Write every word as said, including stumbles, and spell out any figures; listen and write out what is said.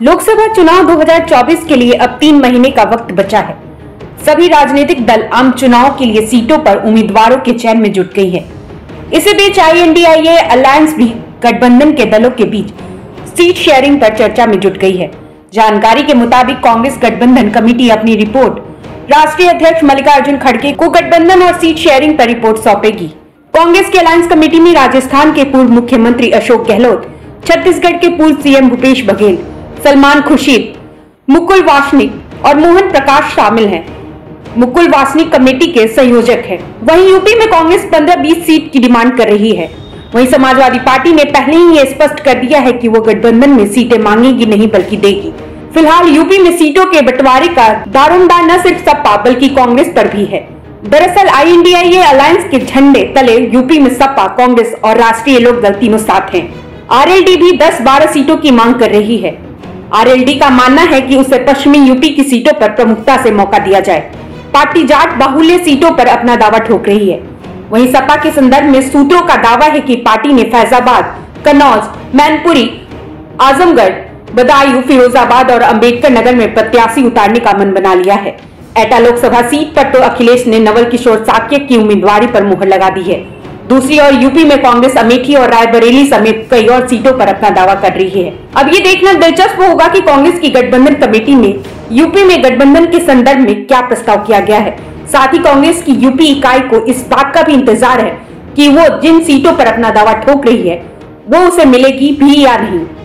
लोकसभा चुनाव दो हज़ार चौबीस के लिए अब तीन महीने का वक्त बचा है। सभी राजनीतिक दल आम चुनाव के लिए सीटों पर उम्मीदवारों के चयन में जुट गई है। इसी बीच I N D A alliance भी गठबंधन के दलों के बीच सीट शेयरिंग पर चर्चा में जुट गई है। जानकारी के मुताबिक कांग्रेस गठबंधन कमेटी अपनी रिपोर्ट राष्ट्रीय अध्यक्ष मल्लिकार्जुन खड़गे को गठबंधन और सीट शेयरिंग पर रिपोर्ट सौंपेगी। कांग्रेस की अलायंस कमेटी में राजस्थान के पूर्व मुख्यमंत्री अशोक गहलोत, छत्तीसगढ़ के पूर्व सी एम भूपेश बघेल, सलमान खुर्शीद, मुकुल वासनिक और मोहन प्रकाश शामिल हैं। मुकुल वासनिक कमेटी के संयोजक हैं। वहीं यूपी में कांग्रेस पंद्रह बीस सीट की डिमांड कर रही है। वहीं समाजवादी पार्टी ने पहले ही ये स्पष्ट कर दिया है कि वो गठबंधन में सीटें मांगेगी नहीं बल्कि देगी। फिलहाल यूपी में सीटों के बंटवारे का दारोमदार न सिर्फ सपा बल्कि कांग्रेस पर भी है। दरअसल I N D A alliance के झंडे तले यूपी में सपा, कांग्रेस और राष्ट्रीय लोकदल तीनों साथ हैं। आर एल डी भी दस बारह सीटों की मांग कर रही है। आर एल डी का मानना है कि उसे पश्चिमी यूपी की सीटों पर प्रमुखता से मौका दिया जाए। पार्टी जाट बाहुल्य सीटों पर अपना दावा ठोक रही है। वहीं सपा के संदर्भ में सूत्रों का दावा है कि पार्टी ने फैजाबाद, कन्नौज, मैनपुरी, आजमगढ़, बदायूं, फिरोजाबाद और अंबेडकर नगर में प्रत्याशी उतारने का मन बना लिया है। एटा लोकसभा सीट पर तो अखिलेश ने नवल किशोर साक्य की उम्मीदवारी पर मुहर लगा दी है। दूसरी ओर यूपी में कांग्रेस अमेठी और रायबरेली समेत कई और सीटों पर अपना दावा कर रही है। अब ये देखना दिलचस्प होगा कि कांग्रेस की गठबंधन कमेटी में यूपी में गठबंधन के संदर्भ में क्या प्रस्ताव किया गया है। साथ ही कांग्रेस की यूपी इकाई को इस बात का भी इंतजार है कि वो जिन सीटों पर अपना दावा ठोक रही है वो उसे मिलेगी भी या नहीं।